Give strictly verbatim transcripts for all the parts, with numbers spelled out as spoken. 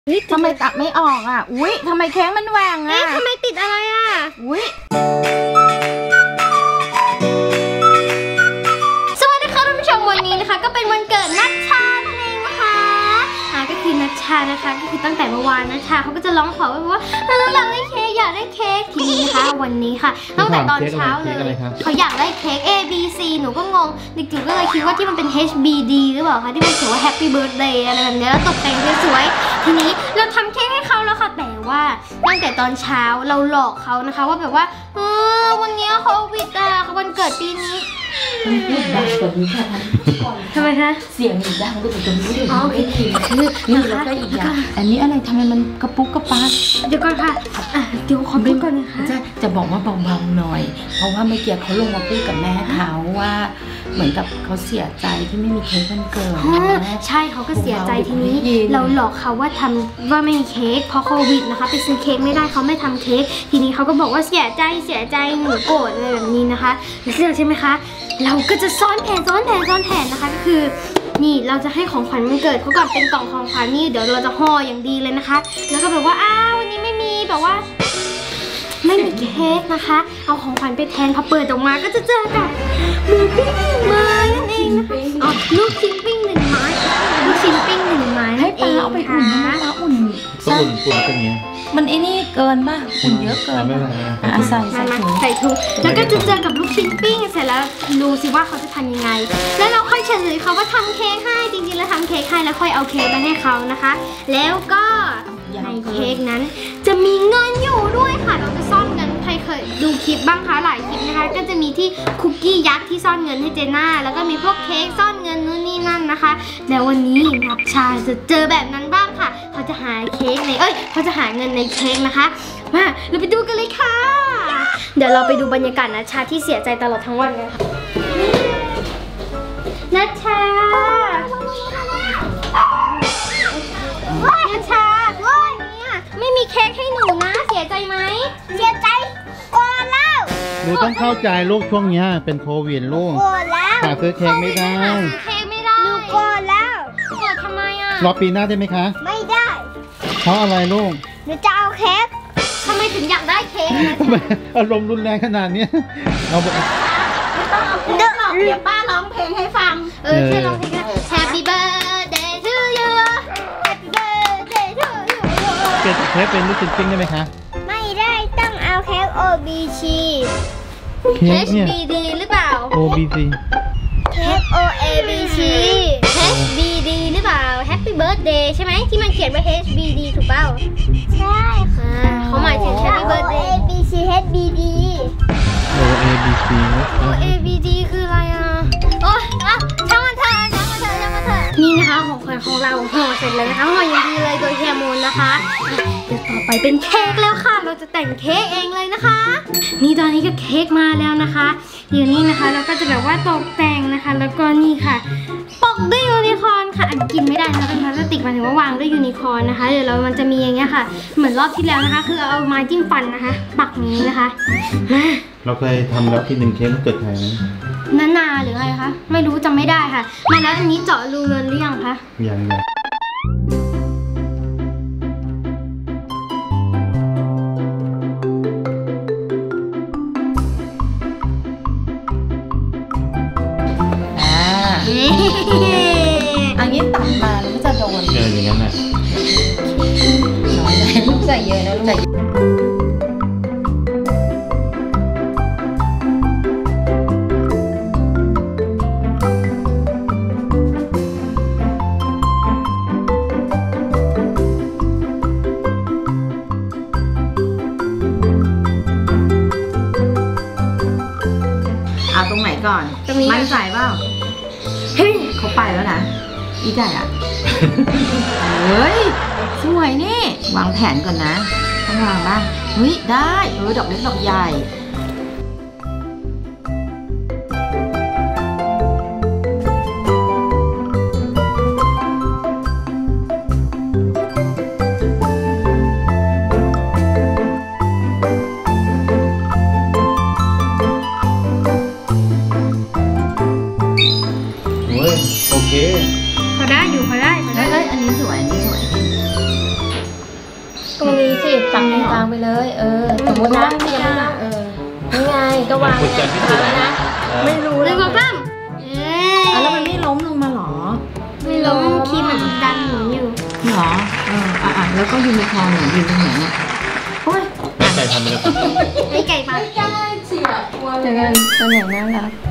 ทำไมตัดไม่ออกอ่ะอุ้ยทำไมเค้กมันแหว่งอ่ะเอ๊ะทำไมติดอะไรอ่ะอุ้ยสวัสดีค่ะท่านผู้ชมวันนี้นะคะก็เป็นวันเกิดนัชชานั่นเองนะคะอ่าก็คือนัชชานะคะก็คือตั้งแต่เมื่อวานนัชชาเขาก็จะร้องขอไว้ว่าเราอยากได้เค้กอยากได้เค้กทีนี้นะคะวันนี้ค่ะตั้งแต่ตอนเช้าเลยเขาอยากได้เค้ก A B C หนูก็งงเด็กๆก็เลยคิดว่าที่มันเป็น H B D หรือเปล่าคะที่มันเขียนว่า Happy Birthday อะไรแบบนี้แล้วตกแต่งสวยๆทีนี้เราทำเค้กให้เขาแล้วค่ะแต่ว่าตั้งแต่ตอนเช้าเราหลอกเขานะคะว่าแบบว่าเออวันนี้โควิดอ่ะเขาวันเกิดปีนี้มันพูดดังกว่านี้ค่ะทำไมคะเสียงดังกว่าตรงนี้เลยโอเคคือนี่แล้วก็อีกอย่างอันนี้อะไรทำไมมันกระปุกกระปักเดี๋ยวก่อนค่ะเดี๋ยวขอพูดก่อนนะคะจะจะบอกว่าเบาๆหน่อยเพราะว่าเมื่อกี้เขาลงมาพูดกับแม่เขาว่าเหมือนกับเขาเสียใจที่ไม่มีเค้กวันเกิดใช่เขาก็เสียใจทีนี้เราหลอกเขาว่าทำว่าไม่มีเค้กเพราะโควิดนะคะไปซื้อเค้กไม่ได้เขาไม่ทำเค้กทีนี้เขาก็บอกว่าเสียใจเสียใจหนูโกรธอะไรแบบนี้นะคะเชื่อใช่ไหมคะเราก็จะซ้อนแผนซ้อนแผนซ้อนแผนนะคะก็คือนี่เราจะให้ของขวัญวันเกิดเขาก่อนเป็นกล่องของขวัญนี่เดี๋ยวเราจะห่ออย่างดีเลยนะคะแล้วก็แบบว่าอ้าววันนี้ไม่มีแบบว่าไม่มีเค้กนะคะเอาของขวัญไปแทนพอเปิดออกมาก็จะเจอกับหมูปิ้งหนึ่งไม้นั่นเองนะคะอ๋อลูกชิ้นปิ้งหนึ่งไม้ลูกชิ้นปิ้งหนึ่งไม้ให้ป้าเอาไปอุ่นนะป้าอุ่นก็อุ่นอุ่นเป็นไงมันไอ้นี่เกินป่ะอุ่นเยอะเกินอ่ะใส่ใส่ถุงใส่ถุงแล้วก็จะเจอกับลูกชิ้นปิ้งเสร็จแล้วดูสิว่าเขาจะทำยังไงแล้วเราค่อยเฉลยเขาว่าทำเค้กให้จริงๆแล้วทำเค้กให้แล้วค่อยเอาเค้กไปให้เขานะคะแล้วก็ในเค้กนั้นจะมีเงินอยู่ด้วยค่ะเราจะซ่อนเงินใครเคยดูคลิปบ้างคะหลายคลิปนะคะก็จะมีที่คุกกี้ยักษ์ที่ซ่อนเงินให้เจน่าแล้วก็มีพวกเค้กซ่อนเงินนู่นนี่นั่นนะคะแล้ววันนี้นัชชาจะเจอแบบนั้นบ้างค่ะเขาจะหาเค้กในเอ้ยเขาจะหาเงินในเค้กนะคะมาเราไปดูกันเลยค่ะเดี๋ยวเราไปดูบรรยากาศนัชชาที่เสียใจตลอดทั้งวันกันค่ะนัชชานัชชาวันนี้ไม่มีเค้กให้หนูนะเสียใจไหมเสียใจโกรธแล้วหนูต้องเข้าใจลูกช่วงนี้เป็นโควิดลูกโกรธแล้วหาซื้อเค้กไม่ได้หาซื้อเค้กไม่ได้หนูโกรธแล้วโกรธทำไมอ่ะรอปีหน้าได้ไหมคะไม่ได้เพราะอะไรลูกหนูจะเอาเค้กทำไมถึงอยากได้เค้กทำไมอารมณ์รุนแรงขนาดนี้เอาบอกไม่ต้องเอาเค้กหรอกเดี๋ยวป้าร้องเพลงให้ฟังเออแค่ร้องเพลง Happy Birthday to you Happy Birthday to you เปลี่ยนเค้กเป็นลูกชิ้นปิ้งได้ไหมคะไม่ได้ต้องเอาเค้ก O B C H B D หรือเปล่า O B C เค้ก O A B C H B D หรือเปล่า Happy Birthday ใช่ไหมที่มันเขียนว่า H B D ถูกเปล่าใช่ค่ะเขาหมายถึง Happy Birthday O A B C H B D O A B C O A B D คืออะไรอ่ะโอ๊ยอ่ะช่างมันเถอะช่างมันเถอะช่างมันเถอะนี่นะคะของขวัญของเราห่อเสร็จแล้วนะคะห่ออย่างดีเลยโดยแคมูลนะคะเดี๋ยวต่อไปเป็นเค้กแล้วค่ะเราจะแต่งเค้กเองเลยนะคะนี่ตอนนี้ก็เค้กมาแล้วนะคะเดี๋ยวนี้นะคะเราก็จะแบบว่าตกแต่งนะคะแล้วก็นี่ค่ะปกด้วยยูนิคอร์นค่ะอันกินไม่ได้นะเป็นพลาสติกหมายถึงว่าวางด้วยยูนิคอร์นนะคะเดี๋ยวเรามันจะมีอย่างเงี้ยค่ะเหมือนรอบที่แล้วนะคะคือเอาไม้จิ้มฟันนะคะปักนี้นะคะมาเราเคยทำแล้วที่หนึ่งเค้กเกิดใครไหมนานาหรืออะไรคะไม่รู้จำไม่ได้ค่ะมาแล้วอันนี้เจาะรูเงินหรือยังคะยังยังอันนี้ตัดมาแล้วมันจะโดนเอออย่างนั้นแหละน้อยใจลูกใส่เยอะนะลูกใส่เอาตรงไหนก่อนมั่นใจเปล่าเฮ้ยเขาไปแล้วนะอีใจอ่ะเฮ้ยสวยนี่วางแผนก่อนนะต้องวางบ้างเฮ้ยได้เออดอกเล็กดอกใหญ่โอเคพอได้อยู่พอได้พอได้เอ้ยอันนี้สวยอันนี้สวยตรงนี้สิจับตรงกลางไปเลย เออสมมตินะพี่ยังไม่ได้เออนี่ไงก็วางคุณจะพิสูจน์นะไม่รู้หเลนึ่ยงสองสามเอ้ยอ่ะแล้วมันไม่ล้มลงมาหรอไม่ล้มคีบมันดันหนูอยู่หรอเอออ่ะอ่ะแล้วก็ยูนิคอร์นเนี่ยยืนตรงไหนเนี่ยโอ้ยไม่ใจทำเลยไอ้ไก่ปะเจอกันตัวไหนน่ารัก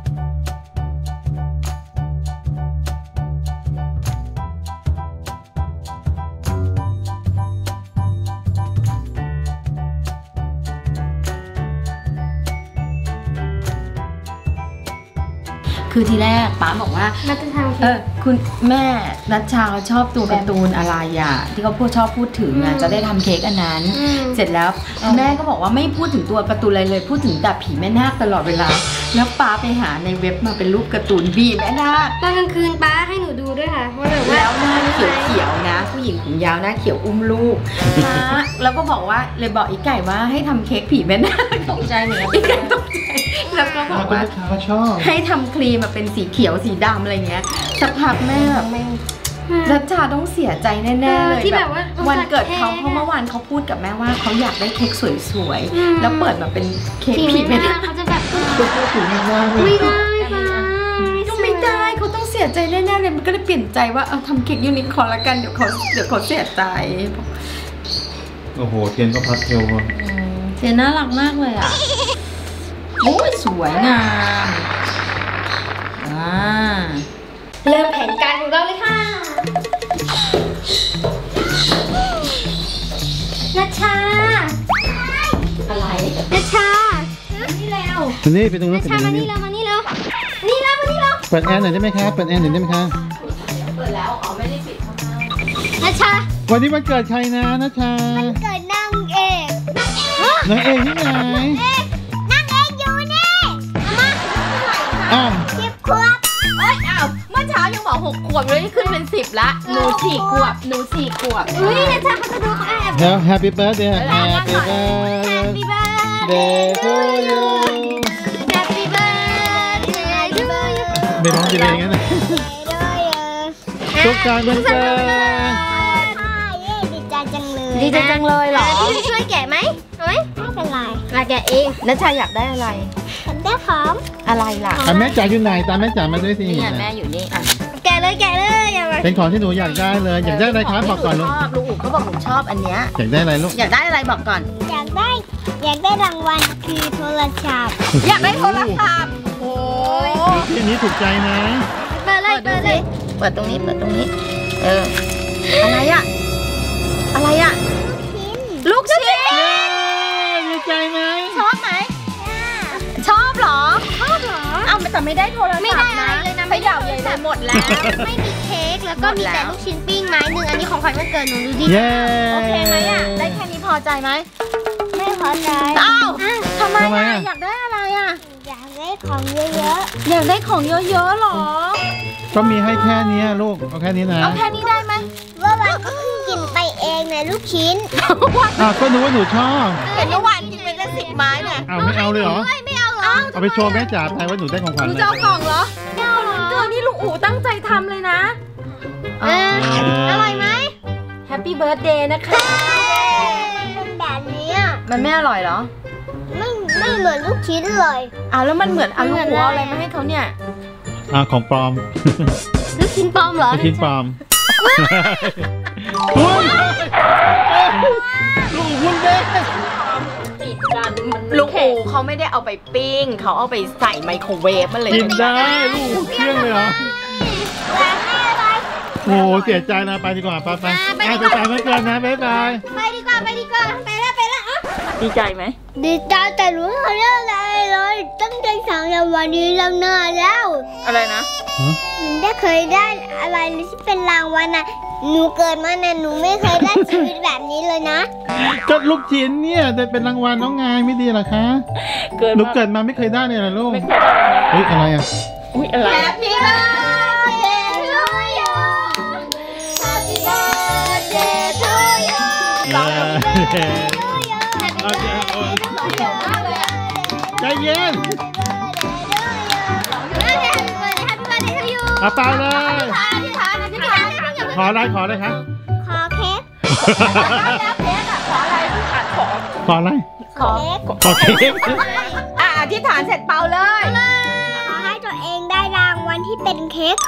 คือทีแรกป๊าบอกว่าเราจะทำเออคุณแม่นัชชาเขาชอบตัวการ์ตูนอะไรอ่ะที่เขาพูดชอบพูดถึงอ่ะจะได้ทำเค้กอันนั้น เสร็จแล้วแม่ก็บอกว่าไม่พูดถึงตัวการ์ตูนอะไรเลยพูดถึงแต่ผีแม่นาคตลอดเวลาแล้วป๊าไปหาในเว็บมาเป็นรูปการ์ตูนผีแม่นาคตอนกลางคืนป้าให้หนูดูด้วยค่ะว่าแบบว่าแล้วหน้าเขียวๆนะ ผู้หญิงผมยาวหน้าเขียวอุ้มลูกป๊าแล้วก็บอกว่าเลยบอกอีไก่ว่าให้ทำเค้กผีแม่นาคตกใจเหมือนกันอีไก่ตกใจแล้วก็บอกว่าเขาชอบให้ทำครีมมาเป็นสีเขียวสีดำอะไรเงี้ยสักพักแม่แบบรัชชาต้องเสียใจแน่ๆเลยที่แบบว่าวันเกิดเขาเพราะเมื่อวานเขาพูดกับแม่ว่าเขาอยากได้เค้กสวยๆแล้วเปิดมาเป็นเค้กผีผีไม่ไม่ได้ได้เขาจะแบบตัวผู้ถึงมากๆเลยไม่ได้ป้าก็ไม่ได้เขาต้องเสียใจแน่ๆเลยมันก็เลยเปลี่ยนใจว่าเอาทำเค้กยูนิคอร์นละกันเดี๋ยวเขาเดี๋ยวเขาเสียใจโอ้โหเทียนก็พัดเทลว่ะเสียน่ารักมากเลยอ่ะโอ้ยสวยงามอ่าเริ่มแผนการของเราเลยค่ะนัชชาอะไรนัชชานี่แล้วนี่ไปตรงนั้นันชไปชาตรมาง นี่นี้แล้วมานี่แล้วนี่แล้วมานี่แล้วเปิดแอร์หน่อยได้ไหมคะเปิดแอร์หน่อยได้ไหมคะเปิดแล้วอ๋อไม่ได้ปิดข้างหน้านัชชาวันนี้วันเกิดใครนะนัชชาเกิดนางเอกน้องเอกที่ไหนนางเอกอยู่นี่มาอ้าวสิบขวบโอ๊ยอ้าวเมื่อเช้ายังบอกหกขวบเลยขึ้นเป็นสิบละหนูสี่ขวบหนูสี่ขวบอุ้ยนัชชาเขาจะดูเขาแอบแล้ว Happy Birthday Happy Happy Birthday birthday to you Happy birthday to you ไม่ร้องดีเลยงั้นนะทุกการวันเกิดดีใจจังเลยดีใจจังเลยเหรอพี่ช่วยแกะไหมเฮ้ยไม่เป็นไรมาแกะเองนัชชาอยากได้อะไรผมได้พร้อมอะไรล่ะอ่ะแม่จ๋าอยู่ไหนตามแม่จ๋ามาด้วยสินี่ไงแม่อยู่นี่อ่ะแกะเลยแกะเลยอย่ามาเป็นของที่หนูอยากได้เลยอยากได้อะไรคะบอกก่อนลูกชอบลูกอู๋เขาบอกหนูชอบอันเนี้ยอยากได้อะไรลูกอยากได้อะไรบอกก่อนอยากได้อยากได้รางวัลคือโทรศัพท์อยากได้โทรศัพท์โอ้ยที่นี้ถูกใจนะเปิดเลยเปิดเลยเปิดตรงนี้เปิดตรงนี้เอออะไรอะอะไรอะลูกชิ้นเย้ดีใจไหมชอบไหมชอบเหรอชอบเหรอเอาแต่ไม่ได้โทรศัพท์ไม่ได้อะไรเลยนะขย่าใหญ่เลยหมดแล้วไม่มีเค้กแล้วก็มีแต่ลูกชิ้นปิ้งไม้หนึ่งอันนี้ของขวัญวันเกิดหนูดูดิเย้โอเคไหมอะได้แค่นี้พอใจไหมไม่พอใจอ้าวทำไมทำไมอะอะอยากได้อะไรอะอยากได้ของเยอะอยากได้ของเยอะๆหรอก็มีให้แค่เนี้ยลูกเอาแค่นี้นะเอาแค่นี้ได้ไหมๆว่าวันก็เพิ่งกินไปเองนะลูกชิ้นอ่ะก็นึกว่าหนูชอบเห็นเมื่อวานกินไปตั้งสิบไม้เนี่ยอ้าวไม่เอาเลยเหรอไม่เอาเหรอเอาไปโชว์แม่จ๋าไปว่าหนูได้ของขวัญหนูอะไรจะเอากล่องเหรอไม่เอาเหรอเกินนี่ลุงอู๋ตั้งใจทำเลยนะเอออร่อยไหมแฮปปี้เบิร์ดเดย์นะคะมันเป็นแบบนี้อ่ะมันไม่อร่อยเหรอไม่ไม่เหมือนลูกชิ้นเลยอ้าวแล้วมันเหมือนอาลูกเหมืหัอนวอะไรอะไรมาให้เขาเนี่ยอ่ะของปลอมลูกชิ้นปลอมเหรอลูกชิ้นปลอมอุ้ยลูกคุณเด้ติดกันลุงอู๋เขาไม่ได้เอาไปปิ้งเขาเอาไปใส่ไมโครเวฟมันเลยกินได้ลูกเครื่องเลยเหรอแต่ไม่อะไรโอ้โหเสียใจนะไปดีกว่าไปไปไปไปไปไม่เกินนะบ๊ายบายไปดีกว่าไปดีกว่าไปแล้วไปแล้วอ่ะดีใจไหมดีใจแต่รู้เขาเรื่องอะไรเลยตั้งใจสั่งในวันนี้แล้วนานแล้วอะไรนะหนูได้เคยได้อะไรที่เป็นรางวัลน่ะหนูเกิดมาเนี่ยหนูไม่เคยได้ชีวิตแบบนี้เลยนะก็ลูกชิ้นเนี่ยได้เป็นรางวัลน้องงายไม่ดีเหรอคะหนูเกิดมาไม่เคยได้เลยเหรอลูกเฮ้ยอะไรอ่ะอุ้ยอะไร Happy birthday to you Happy birthday to you เย้เอาเดี๋ยวเอาใจเย็นเอาไปเลย ขออะไรขออะไรคะขอเค้กขแล้วเค้กอะขออะไรอ่ะขอขออะไรขอขอเค้กอ่ะอธิษฐานเสร็จเป่าเลยขอให้ตัวเองได้รางวัลที่เป็นเค้ก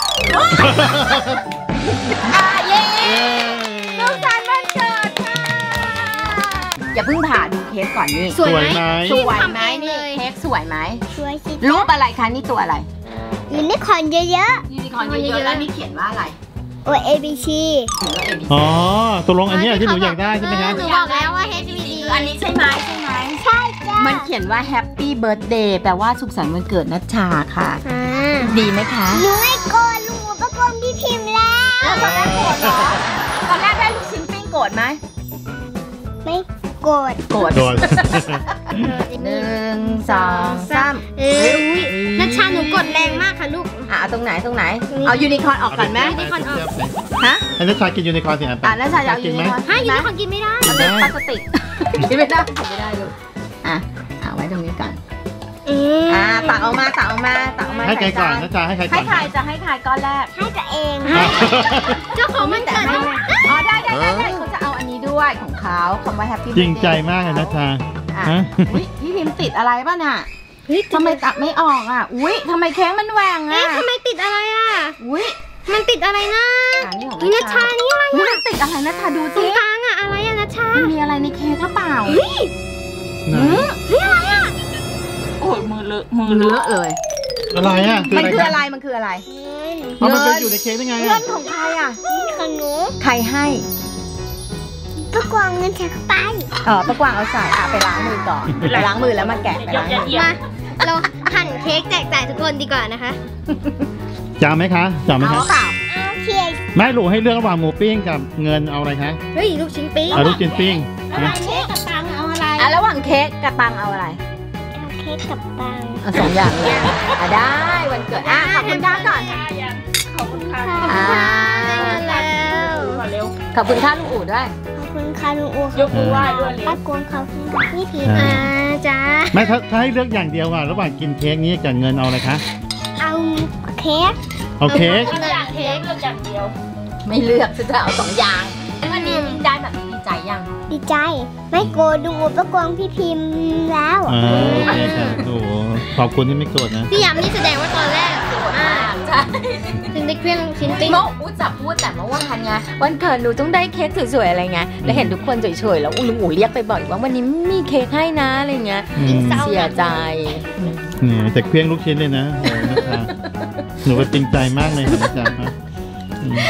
อ่ะเย้สุขสันต์วันเกิดค่ะอย่าเพิ่งผ่าดูเค้กก่อนนี่สวยไหมสวยไหมทำเองนี่เลยเค้กสวยไหมช่วยสิรูปอะไรคะนี่ตัวอะไรยูนิคอร์นเยอะยูนิคอร์นเยอะๆแล้วนี่เขียนว่าอะไรๆ โอ เอ บี ซีเขียนว่า เอ บี ซีอ๋อตกลงอันเนี้ยที่หนูอยากได้ใช่ไหมคะหนูบอกแล้วว่า H B D อันนี้ใช่ไหมใช่ไหมใช่จ้ะมันเขียนว่า Happy Birthday แปลว่าสุขสันต์วันเกิดนัชชาค่ะอ่าดีไหมคะหนูไม่โกนลูกประกมพี่พิมพ์แล้วแล้วตอนแรกโกรธเหรอตอนแรกได้ลูกชิ้นปิ้งโกรธไหมไม่โกรธโกรธโดนหนึ่งสองสามเอ้ยนัชชาหนูกดแรงมากค่ะลูกอ่ะเอาตรงไหนตรงไหน เอายูนิคอร์นออกก่อนไหมยูนิคอร์นออกฮะให้นัชชากินยูนิคอร์นสิอ่ะอ่ะนัชชาจะเอากิยูนนิไหมคอร์นฮะยูไหมนิคอร์นกินไม่ได้มันเป็นพลาสติกกินไม่ได้กินไม่ได้ลูกอ่ะเอาไว้ตรงนี้ก่อนอืมอ่ะตักออกมาตักออกมาตักออกมาให้ใครส่ก่อนจานัชชาให้ใครก่ให้อนใครจะให้ใครก้อนแรกให้ตัวเองอ่ะเจ้าของมันแต่เกิดให้นะแม่อ๋อได้ได้ได้ได้เขาจะเอาอันนี้ด้วยของเขาคำว่า Happy จริง Birthday ใจมากเลยนัชชาอ่ะฮะอุ๊ยพี่พิมพ์ติดอะไรป่ะน่ะเฮ้ยทำไมตักไม่ออกอ่ะอุ้ยทำไมเค้กมันแหว่งเอ๊ะอ่ะทำไมติดอะไรอ่ะอุ้ยมันติดอะไรนะอ่ะนี่ของนี่นัชชานี่อะไรอุ๊ยอ่ะมันติดอะไรนะชาดูตรสิงกลางอ่ะอะไรอ่ะนัชชามันมีอะไรในเค้กหรือเปล่าเฮ้ยไหนเฮ้ยอะไรอ่ะโอ้ยมือเลอะมือเลอะเลยอะไรอ่ะมันคือคะอะไรมันคืออะไรเอามันไปอยู่ในเค้กได้ไงเงิอ่ะนของใครอ่ะของหนูใครให้ก็กวางเงินใส่เข้าไปเออประกวางเอาใส่อ่ะไปล้างมือก่อนไปล้างมือแล้วมาแกะไปล้างมือมาเราหั่นเค้กแจกจ่ายทุกคนดีกว่านะคะจำไหมคะจำไหมเอาคะเปล่าเอาเค้กแม่หลูให้เลือกระหว่างหมูปิ้งกับเงินเอาอะไรคะเฮ้ยลูกชิ้นปิ้งเอาลูกชิ้นปิ้งนะเค้กกับตังเอาอะไรอ่ะระหว่างเค้กกับตังเอาอะไรเอาเค้กกับตังเอาสองอย่างเลยอ่ะได้วันเกิดอ่ะขอบคุณค่ะก่อนขอบคุณค่ะอ่าแล้วขอบคุณค่ะลุงอู๋ด้วยขอบคุณค่ะลุงอูยกมือไหว้ด้วยเลยป้ากวงขอบคุณค่ะพี่พีอ่าจ้าแม่ถ้าถ้าให้เลือกอย่างเดียวอ่ะระหว่างกินเค้กนี้กับเงินเอาอะไรคะเอาเค้กเอาเค้กเลือกเค้กเลือกอย่างเดียวไม่เลือกฉันจะเอาสองอย่างวันนี้ได้แบบนี้ดีใจยังดีใจ ไม่โกรธดูป้ากวงพี่พิมพ์แล้วอ่าค่ะโอ้โหขอบคุณที่ไม่โกรธนะพี่ยามนี่แสดงว่าตอนแรกโกรธมากใช่ถึงได้เครื่องชิ้นปิ้งเมื่ออูจับพูดแต่เมื่อวานไงวันเกิดหนูต้องได้เค้กสวยๆอะไรเงี้ยแล้วเห็นทุกคนเฉยๆแล้วลุงอู๋เรียกไปบอกอีกว่าวันนี้ไม่มีเค้กให้นะอะไรเงี้ยอืมเสียใจนี่แต่เครื่องลูกชิ้นเลยนะโอ้นัชชาหนูก็จริงใจมากเลยค่ะนัชชาฮะอืม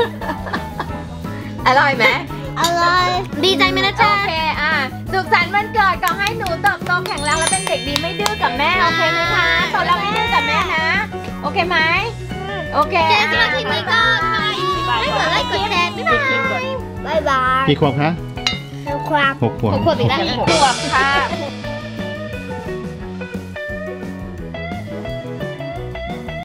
อร่อยไหมอร่อยดีใจไหมนะโอจ๊ะเคอ่ะสุขสันต์วันเกิดขอให้หนูเติบโตแข็งแรงและเป็นเด็กดีไม่ดื้อกับแม่โอเคไหมคะโตแล้วไม่ดื้อกับแม่นะโอเคไหมโอเคเจอกันทีนี้ก็ไม่เหมือนไล่กดแชร์บ๊ายบาย บ๊ายบายกี่ขวบคะครับหกขวบหกขวบอีกแล้วขวบค่ะ